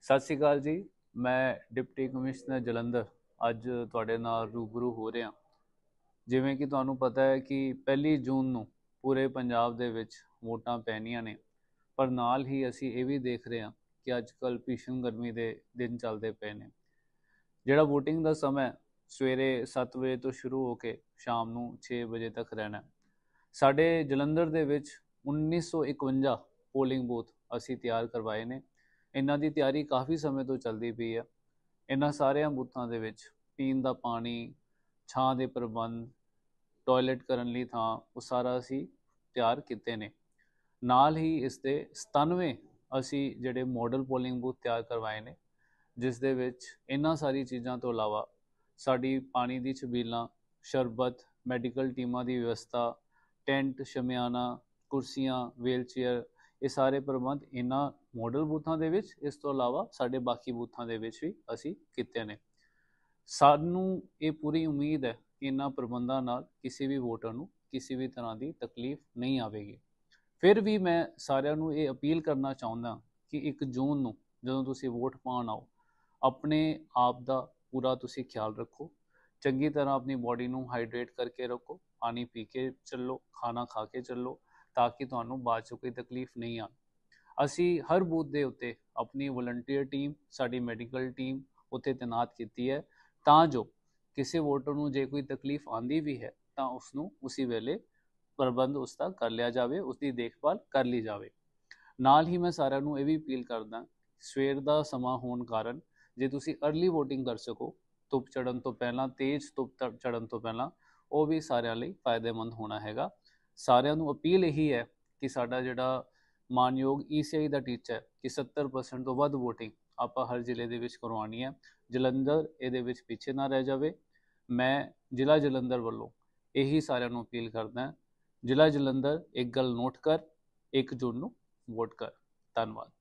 ਸਤਿ ਸ਼੍ਰੀ ਅਕਾਲ ਜੀ। ਮੈਂ ਡਿਪਟੀ ਕਮਿਸ਼ਨਰ ਜਲੰਧਰ ਅੱਜ ਤੁਹਾਡੇ ਨਾਲ ਰੂਬਰੂ ਹੋ ਰਿਹਾ। ਜਿਵੇਂ ਕਿ ਤੁਹਾਨੂੰ ਪਤਾ ਹੈ ਕਿ 1 ਜੂਨ ਨੂੰ ਪੂਰੇ ਪੰਜਾਬ ਦੇ ਵਿੱਚ ਵੋਟਾਂ ਪੈਣੀਆਂ ਨੇ, ਪਰ ਨਾਲ ਹੀ ਅਸੀਂ ਇਹ ਵੀ ਦੇਖ ਰਹੇ ਹਾਂ ਕਿ ਅੱਜ ਕੱਲ੍ਹ ਭੀਸ਼ਣ ਗਰਮੀ ਦੇ ਦਿਨ ਚੱਲਦੇ ਪਏ ਨੇ। ਜਿਹੜਾ ਵੋਟਿੰਗ ਦਾ ਸਮਾਂ ਸਵੇਰੇ 7 ਵਜੇ ਤੋਂ ਸ਼ੁਰੂ ਹੋ ਕੇ ਸ਼ਾਮ ਨੂੰ 6 ਵਜੇ ਤੱਕ ਰਹਿਣਾ। ਸਾਡੇ ਜਲੰਧਰ ਦੇ ਵਿੱਚ 1951 ਪੋਲਿੰਗ ਬੂਥ ਅਸੀਂ ਤਿਆਰ ਕਰਵਾਏ ਨੇ। ਇਹਨਾਂ ਦੀ ਤਿਆਰੀ ਕਾਫੀ ਸਮੇਂ ਤੋਂ ਚੱਲਦੀ ਪਈ ਹੈ। ਇਹਨਾਂ ਸਾਰਿਆਂ ਬੂਥਾਂ ਦੇ ਵਿੱਚ ਪੀਣ ਦਾ ਪਾਣੀ, ਛਾਂ ਦੇ ਪ੍ਰਬੰਧ, ਟਾਇਲਟ ਕਰਨ ਲਈ ਥਾਂ, ਉਹ ਸਾਰਾ ਅਸੀਂ ਤਿਆਰ ਕੀਤੇ ਨੇ। ਨਾਲ ਹੀ ਇਸ ਦੇ 97 ਅਸੀਂ ਜਿਹੜੇ ਮਾਡਲ ਪੋਲਿੰਗ ਬੂਥ ਤਿਆਰ ਕਰਵਾਏ ਨੇ, ਜਿਸ ਦੇ ਵਿੱਚ ਇਹਨਾਂ ਸਾਰੀ ਚੀਜ਼ਾਂ ਤੋਂ ਇਲਾਵਾ ਸਾਡੀ ਪਾਣੀ ਦੀ ਛਬੀਲਾਂ, ਸ਼ਰਬਤ, ਮੈਡੀਕਲ ਟੀਮਾਂ ਦੀ ਵਿਵਸਥਾ, ਟੈਂਟ, ਸ਼ਮਿਆਨਾ, ਕੁਰਸੀਆਂ, ਵੀਲਚੇਅਰ, ਇਹ ਸਾਰੇ ਪ੍ਰਬੰਧ ਇਹਨਾਂ ਮਾਡਲ ਬੂਥਾਂ ਦੇ ਵਿੱਚ, ਇਸ ਤੋਂ ਇਲਾਵਾ ਸਾਡੇ ਬਾਕੀ ਬੂਥਾਂ ਦੇ ਵਿੱਚ ਵੀ ਅਸੀਂ ਕੀਤੇ ਨੇ। ਸਾਨੂੰ ਇਹ ਪੂਰੀ ਉਮੀਦ ਹੈ ਕਿ ਇਹਨਾਂ ਪ੍ਰਬੰਧਾਂ ਨਾਲ ਕਿਸੇ ਵੀ ਵੋਟਰ ਨੂੰ ਕਿਸੇ ਵੀ ਤਰ੍ਹਾਂ ਦੀ ਤਕਲੀਫ ਨਹੀਂ ਆਵੇਗੀ। ਫਿਰ ਵੀ ਮੈਂ ਸਾਰਿਆਂ ਨੂੰ ਇਹ ਅਪੀਲ ਕਰਨਾ ਚਾਹੁੰਦਾ ਕਿ 1 ਜੂਨ ਨੂੰ ਜਦੋਂ ਤੁਸੀਂ ਵੋਟ ਪਾਉਣ ਆਓ, ਆਪਣੇ ਆਪ ਦਾ ਪੂਰਾ ਤੁਸੀਂ ਖਿਆਲ ਰੱਖੋ। ਚੰਗੀ ਤਰ੍ਹਾਂ ਆਪਣੀ ਬੋਡੀ ਨੂੰ ਹਾਈਡਰੇਟ ਕਰਕੇ ਰੱਖੋ, ਪਾਣੀ ਪੀ ਕੇ ਚੱਲੋ, ਖਾਣਾ ਖਾ ਕੇ ਚੱਲੋ, ਤਾਂ ਕਿ ਤੁਹਾਨੂੰ ਬਾਅਦ 'ਚ ਕੋਈ ਤਕਲੀਫ ਨਹੀਂ ਆ। ਅਸੀਂ ਹਰ ਬੂਥ ਦੇ ਉੱਤੇ ਆਪਣੀ ਵਲੰਟੀਅਰ ਟੀਮ, ਸਾਡੀ ਮੈਡੀਕਲ ਟੀਮ ਉੱਥੇ ਤੈਨਾਤ ਕੀਤੀ ਹੈ, ਤਾਂ ਜੋ ਕਿਸੇ ਵੋਟਰ ਨੂੰ ਜੇ ਕੋਈ ਤਕਲੀਫ ਆਉਂਦੀ ਵੀ ਹੈ ਤਾਂ ਉਸ ਨੂੰ ਉਸੇ ਵੇਲੇ ਪ੍ਰਬੰਧ ਉਸ ਦਾ ਕਰ ਲਿਆ ਜਾਵੇ, ਉਸ ਦੀ ਦੇਖਭਾਲ ਕਰ ਲਈ ਜਾਵੇ। ਨਾਲ ਹੀ ਮੈਂ ਸਾਰਿਆਂ ਨੂੰ ਇਹ ਵੀ ਅਪੀਲ ਕਰਦਾ, ਸਵੇਰ ਦਾ ਸਮਾਂ ਹੋਣ ਕਾਰਨ ਜੇ ਤੁਸੀਂ ਅਰਲੀ ਵੋਟਿੰਗ ਕਰ ਸਕੋ, ਧੁੱਪ ਚੜ੍ਹਨ ਤੋਂ ਪਹਿਲਾਂ, ਤੇਜ਼ ਧੁੱਪ ਚੜ੍ਹਨ ਤੋਂ ਪਹਿਲਾਂ, ਉਹ ਵੀ ਸਾਰਿਆਂ ਲਈ ਫਾਇਦੇਮੰਦ ਹੋਣਾ ਹੈਗਾ। ਸਾਰਿਆਂ ਨੂੰ ਅਪੀਲ ਇਹੀ ਹੈ ਕਿ ਸਾਡਾ ਜਿਹੜਾ ਮਾਨਯੋਗ ECI ਦਾ ਟੀਚਾ ਹੈ ਕਿ 70% ਤੋਂ ਵੱਧ ਵੋਟਿੰਗ ਆਪਾਂ ਹਰ ਜ਼ਿਲ੍ਹੇ ਦੇ ਵਿੱਚ ਕਰਵਾਉਣੀ ਹੈ, ਜਲੰਧਰ ਇਹਦੇ ਵਿੱਚ ਪਿੱਛੇ ਨਾ ਰਹਿ ਜਾਵੇ। ਮੈਂ ਜ਼ਿਲ੍ਹਾ ਜਲੰਧਰ ਵੱਲੋਂ ਇਹੀ ਸਾਰਿਆਂ ਨੂੰ ਅਪੀਲ ਕਰਦਾ, ਜ਼ਿਲ੍ਹਾ ਜਲੰਧਰ ਇੱਕ ਗੱਲ ਨੋਟ ਕਰ, 1 ਜੂਨ ਨੂੰ ਵੋਟ ਕਰ। ਧੰਨਵਾਦ।